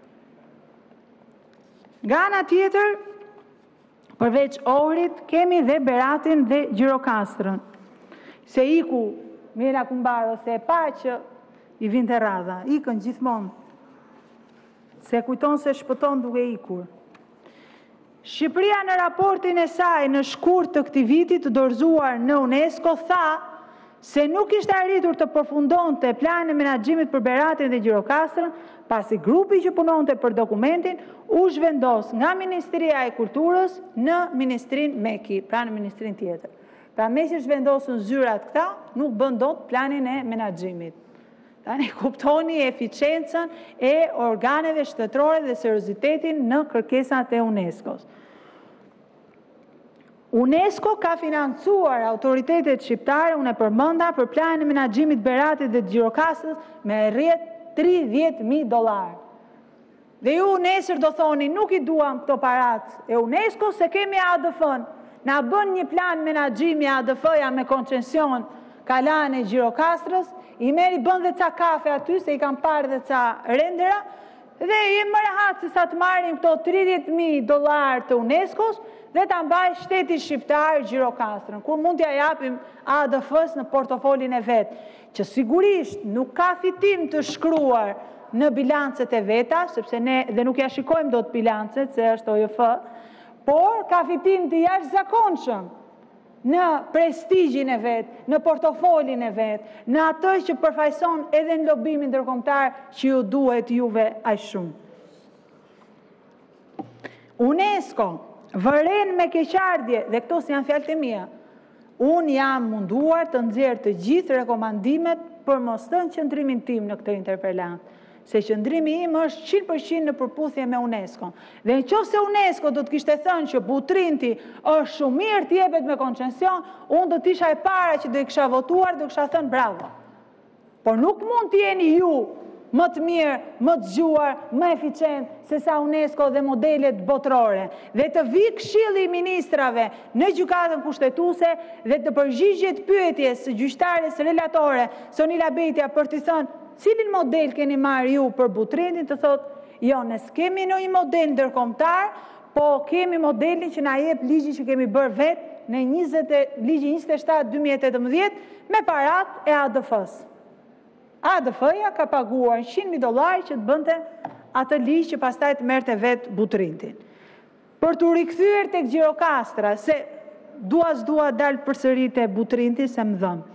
Nga ana tjetër, përveç Ohrit, kemi dhe Beratin dhe Gjirokastrën. Se iku Mira Kumbaro, se e pa që i vinte radha, ikën gjithmonë. Se kujton se shpëton duke ikur. Shqipëria në raportin e saj në shkurt të këtij viti të dorëzuar në UNESCO tha se nuk ishte arritur të përfundonte planin e menaxhimit për Beratin dhe Gjirokastrën, pasi grupi që punonte për dokumentin u zhvendos nga Ministria e Kulturës në Ministrinë Meki, pra në ministrinë tjetër. Pra me që zhvendosën zyrat këta, nuk bën dot planin e menaxhimit. Tani kuptoni eficiencën e organeve shtetërore dhe seriozitetin në kërkesat e UNESCO-s. UNESCO ka financuar autoritetet shqiptare, unë e përmenda, për planin e menaxhimit Beratit dhe Gjirokastrës me rrjet $30.000. Dhe ju nesër do thoni, nuk i duam këto parat e UNESCO se kemi ADF-n. Na bën një plan menaxhimi ADF-ja me koncesion kalan e Gjirokastrës, i meri bën dhe ca kafe aty, se i kam parë dhe ca rendera, dhe i më rehat se sa të marrim këto $30.000 të UNESCO-s, dhe ta mbaj shteti shqiptar Gjirokastrën, kur mund t'ja japim ADF-s në portofolin e vetë, që sigurisht nuk ka fitim të shkruar në bilancet e veta, sepse ne dhe nuk ja shikojmë dot bilancet, se është OJF, por ka fitim të jashtëzakonshëm në prestigjin e vetë, në portofolin e vetë, në atë që përfaqëson edhe në lobimin ndërkombëtar që ju duhet juve aq shumë. UNESCO vëren me keqardhje, dhe këto si janë fjalët e mia, unë jam munduar të nxjerr të gjithë rekomandimet për mos thënë qëndrimin tim në këtë interpelant, se qëndrimi im është 100% në përputhje me UNESCO. Dhe nëse UNESCO do të kishte thënë që Butrinti është shumë mirë të jepet me koncesion, unë do të isha e para që do i kisha votuar, do kisha thënë bravo. Por nuk mund të jeni ju më të mirë, më të zgjuar, më eficient se sa UNESCO dhe modelet botërore. Dhe të vi Këshilli i Ministrave në gjykatën kushtetuese dhe të përgjigjet pyetjes së gjyqtares relatore Sonila Betja për të thënë cilin model keni marrë ju për Butrintin, të thotë, jo, ne s'kemi një model ndërkombëtar, po kemi modelin që na jep ligji që kemi bërë vetë në ligji 27/2018 me parat e ADF-s. ADF-ja ka paguar $100.000 që të bënte atë ligj që pastaj të merrte vetë Butrintin. Për të rikthyer tek Gjirokastra, se dua dal përsëri te Butrinti se më dhëm.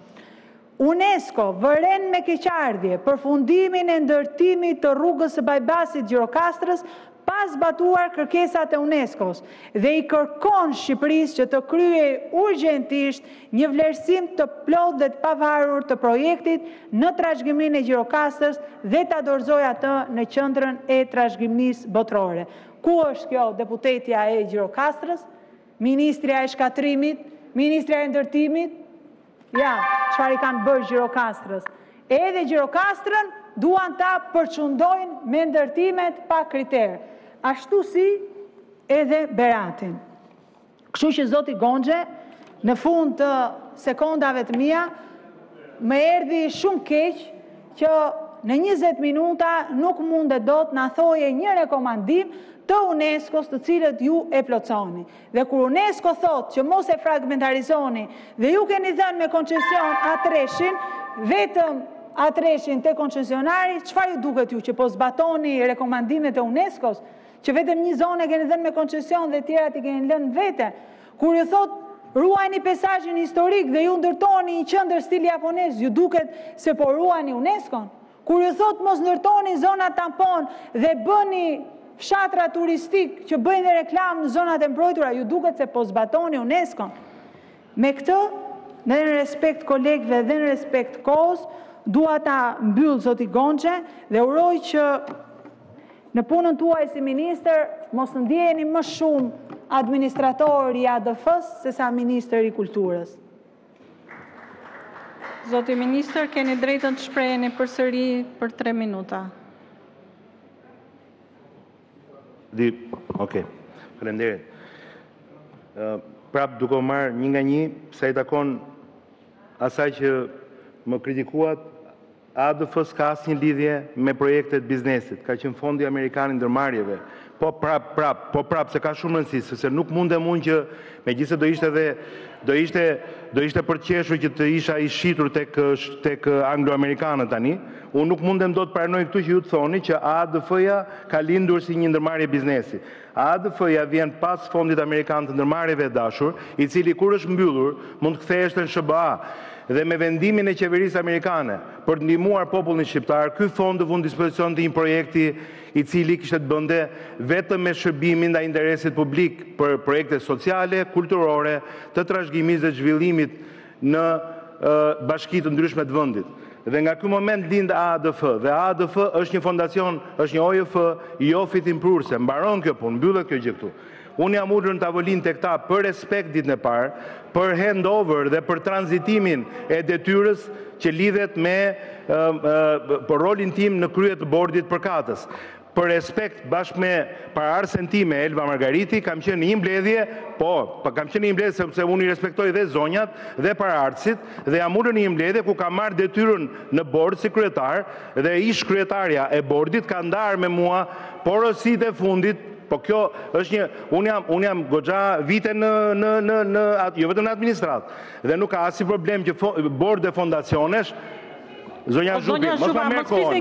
UNESCO vëren me keqardhje përfundimin e ndërtimit të rrugës së bypassit Gjirokastrës pas zbatuar kërkesat e UNESCO-s dhe i kërkon Shqipërisë që të kryej urgjentisht një vlerësim të plot dhe të pavarur të projektit në trashëgiminë e Gjirokastrës dhe ta dorëzojë atë në qendrën e trashëgimisë botërore. Ku është kjo deputetja e Gjirokastrës? Ministrja e shkatrimit, ministrja e ndërtimit? Ja, çfarë i kanë bërë Gjirokastrës? Edhe Gjirokastrën duan ta përçundojnë me ndërtimet pa kriter. Ashtu si edhe Beratin. Kështu që zoti Gonxhe, në fund të sekondave të mia, më erdhi shumë keq që në 20 minuta nuk mundet dot na thoje një rekomandim të UNESCO-s të cilët ju e plotësoni. Dhe kur UNESCO thot që mos e fragmentarizoni dhe ju keni dhënë me koncesion atreshin, vetëm atreshin te koncesionari, çfarë ju duket ju që po zbatoni rekomandimet e UNESCO-s, që vetëm një zonë keni dhënë me koncesion dhe tjerat i keni lënë vete? Kur ju thot ruajni peizazhin historik dhe ju ndërtoni një qendër stil japonez, ju duket se po ruajni UNESCO-n. Kur ju thot mos ndërtoni zona tampon dhe bëni fshatra turistik që bëjnë reklam në zonat e mbrojtura, ju duket se po zbatoni UNESCO-n. Me këtë, dhe në respekt kolegëve dhe në respekt kohës, dua ta mbyll zoti Gonxhe dhe uroj që në punën tuaj si ministër mos të ndjeheni më shumë administrator i ADF-s se sa ministër i kulturës. Zoti ministër, keni drejtën të shpreheni përsëri për 3 minuta. Okej, faleminderit. Prap duke marrë një nga një, sa i takon asaj që më kritikuat, ADF s'ka asnjë lidhje me projektet biznesit, ka qenë fondi amerikan i ndërmarrjeve. Po prap, se ka shumë rëndësi, sepse nuk mundem unë që megjithëse do ishte për të qeshur që të isha i shitur tek anglo-amerikanët tani, unë nuk mundem do të pranoj këtu që ju të thoni që ADF-ja ka lindur si një ndërmarrje biznesi. ADF-ja vjen pas fondit amerikan të ndërmarrjeve dashur, i cili kur është mbyllur mund të ktheheshte në SBA. Dhe me vendimin e qeverisë amerikane për të ndihmuar popullin shqiptar, ky fond vënë dispozicion të një projekti i cili kishte të bënte vetëm me shërbimin ndaj interesit publik për projekte sociale, kulturore, të trashëgimisë dhe zhvillimit në bashki të ndryshme të vendit. Dhe nga ky moment lind ADF, dhe ADF është një fondacion, është një OJF jo fitimprurse, mbaron kjo punë, mbyllet kjo gjë këtu. Unë jam ulur në tavolinë tek ta për respekt ditën e parë, për handover dhe për tranzitimin e detyrës që lidhet me për rolin tim në krye të bordit përkatës. Për respekt bashkë me paraardhsen time, Elva Margariti, kam qenë një mbledhje, kam qenë një mbledhje sepse unë i respektoj dhe zonjat dhe paraardhësit, dhe jam ulur në një mbledhje ku kam marrë detyrën në bord si kryetar dhe ish kryetarja e bordit ka ndarë me mua porositë e fundit. Po kjo është një, unë jam goxha vite jo vetëm në administrat, dhe nuk ka asnjë problem që bord e fondacionesh, zonja Zhupi, mos ma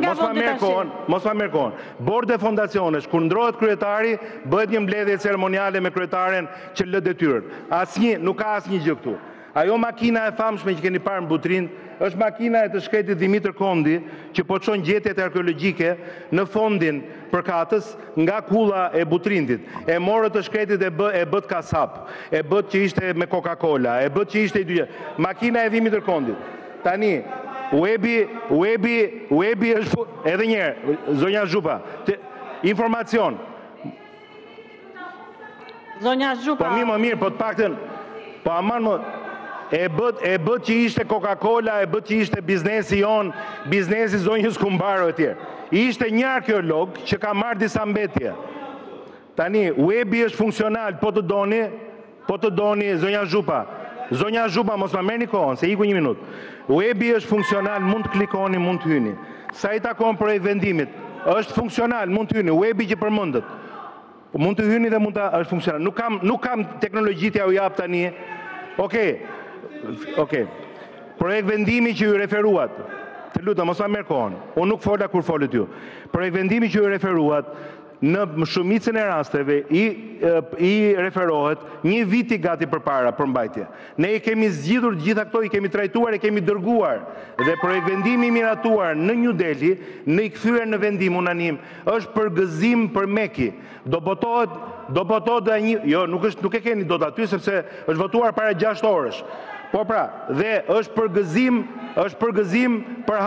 merr kohën. Bord e fondacionesh, kur ndrohet kryetari, bëhet një mbledhje ceremoniale me kryetaren që lë detyrën. Nuk ka asnjë gjë këtu. Ajo makina e famshme që keni parë në Butrin, është makina e të shkretit Dimitër Kondi, që po çon gjetjet arkeologjike në fondin përkatës nga kulla e Butrindit. E morët të shkretit e bët kasap, e bët që ishte me Coca-Cola, e bët që ishte i dyje. Makina e Dimitër Kondit. Tani, Webi është edhe njerë, zonja Zhupa, informacion. Zonja Zhupa. Po më mirë, po të paktën, po aman më, e bët që ishte Coca-Cola, e bët që ishte biznesi jonë, biznesi zonjës Kumbaro e tjerë. Ishte një arkeolog që ka marrë disa mbetje. Tani, Webi është funksional, po të doni, zonja Zhupa, mos ma merrni kohën, se iku 1 minutë. Webi është funksional, mund të klikoni, mund të hyni. Sa i takon projekt vendimit, është funksional, mund të hyni, Webi që përmendët. Mund të hyni dhe është funksional. Nuk kam teknologji t'ja u jap tani. Okej. Projekt vendimi që ju referuat, të lutem, mos ma merr kohën. Unë nuk fola kur folët ju. Projekt vendimi që ju referuat, në shumicën e rasteve i referohet 1 vit i gati përpara për mbajtje. Ne i kemi zgjidhur gjitha këto, i kemi trajtuar, i kemi dërguar, dhe projekt vendimi i miratuar në New Delhi, në i kthyer në vendim unanim, është përgëzim për Meki. Do botohet dhe jo, nuk e keni dot aty sepse është votuar para 6 orësh. Po pra, dhe është përgëzim për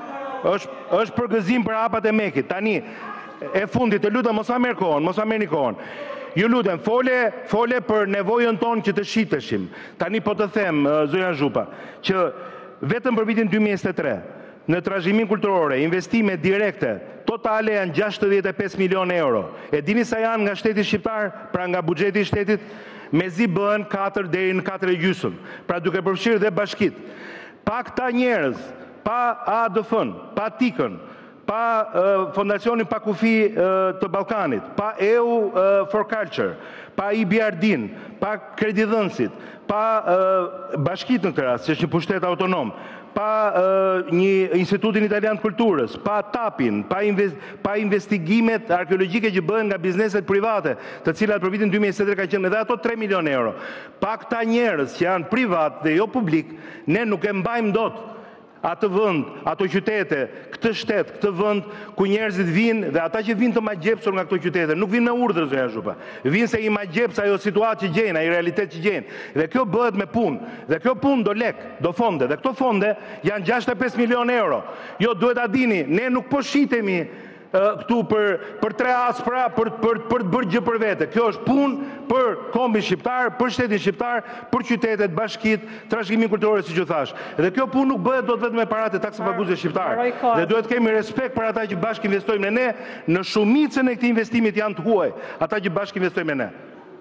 hapat e Mekit. Tani, e fundit, të lutem, mos ma merrni kohën. Ju lutem, fole për nevojën tonë që të shiteshim. Tani po të them, zonja Zhupa, që vetëm për vitin 2023, në trashëgimin kulturore, investime direkte, totale janë 65 milion euro. E dini sa janë nga shteti shqiptar, pra nga buxheti i shtetit, mezi bëhen 4 deri në 4,5. Pra duke përfshirë dhe bashkit. Pa këta njerëz, pa ADF-n, pa TIK-ën, pa Fondacionin pa kufi të Ballkanit, pa EU for Culture, pa IBRD-n, pa kredidhënësit, pa bashkit në këtë rast, që është një pushtet autonom, pa një institutin italian të kulturës, pa TAP-in, pa investigimet arkeologjike që bëhen nga bizneset private, të cilat për vitin 2023 ka qenë edhe ato 3 milion euro. Pa këta njerëz që janë privat dhe jo publik, ne nuk e mbajmë dot atë vend, ato qytete, këtë shtet, këtë vend ku njerëzit vinë dhe ata që vinë të magjepsur nga këto qytete, nuk vinë me urdhër, zonja Zhupa. Vinë se i magjeps ajo situatë që gjejnë, ai realitet që gjejnë. Dhe kjo bëhet me punë. Dhe kjo punë do lek, do fonde. Dhe këto fonde janë 65 milion euro. Jo, duhet ta dini, ne nuk po shitemi këtu për 3 aspra për të bërë gjë për vete. Kjo është punë për kombin shqiptar, për shtetin shqiptar, për qytetet, bashkitë, trashëgimin kulturor siç u thash. Dhe kjo punë nuk bëhet dot vetëm me paratë taksë paguese shqiptar. Dhe duhet kemi respekt për ata që bashkë investojmë në ne, në shumicën e këtij investimit janë të huaj, ata që bashkë investojmë në ne.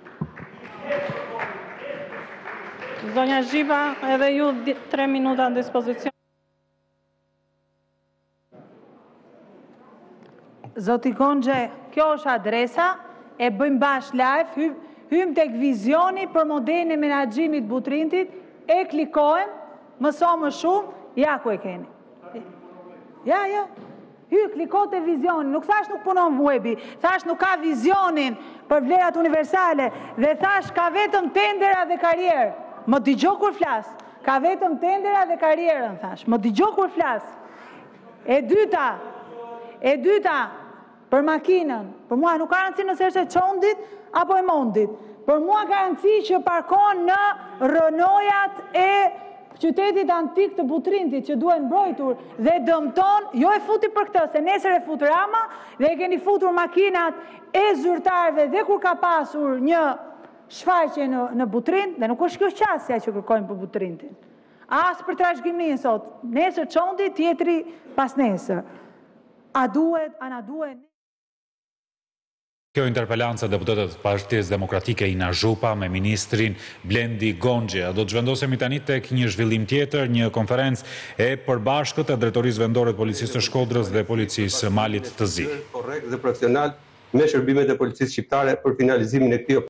Zonja Zhiva, edhe ju 3 minuta në dispozicion. Zoti Gonxhe, kjo është adresa, e bëjmë bash live, hym tek vizioni për modelin e menaxhimit Butrintit, e klikojmë, mëso më shumë, ja ku e keni. Ja, kliko te vizioni, nuk thash nuk punon webi, thash nuk ka vizionin për vlerat universale, dhe thash ka vetëm tendera dhe karrierë. Më dëgjoj kur flas, ka vetëm tendera dhe karrierën, thash, më dëgjoj kur flas. E dyta, për makinën, për mua nuk ka rëndësi nëse është e çondit apo e mondit. Për mua ka rëndësi që parkon në rënojat e qytetit antik të Butrintit që duhen mbrojtur dhe dëmton, jo e futi për këtë, se nesër e fut Rama dhe e keni futur makinat e zyrtarëve dhe kur ka pasur një shfaqje në Butrint, dhe nuk është kjo qasja që kërkojmë për Butrintin. As për trashëgiminë sot, nesër çondi, tjetri pas nesër. A na duhet... Kjo interpelancë e deputetët Partisë Demokratike Ina Zhupa me ministrin Blendi Gonxhe. Do të zhvendosemi tani tek një zhvillim tjetër, një konferencë e përbashkët e Drejtorisë Vendore të Policisë së Shkodrës dhe Policisë së Malit të Zi. Korrekt dhe profesional me shërbimet e policisë shqiptare për finalizimin e këtij